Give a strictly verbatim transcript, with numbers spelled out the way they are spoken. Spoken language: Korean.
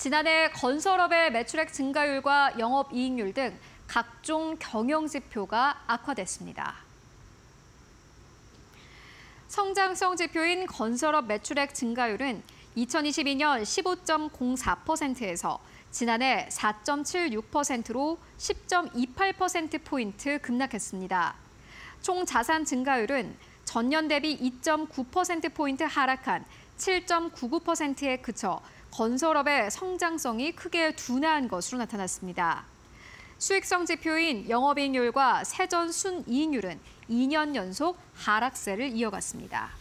지난해 건설업의 매출액 증가율과 영업이익률 등 각종 경영지표가 악화됐습니다. 성장성 지표인 건설업 매출액 증가율은 이천이십이 년 십오 점 공사 퍼센트에서 지난해 사 점 칠육 퍼센트로 십 점 이팔 퍼센트포인트 급락했습니다. 총 자산 증가율은 전년 대비 이 점 구 퍼센트포인트 하락한 칠 점 구구 퍼센트에 그쳐 건설업의 성장성이 크게 둔화한 것으로 나타났습니다. 수익성 지표인 영업이익률과 세전 순이익률은 이 년 연속 하락세를 이어갔습니다.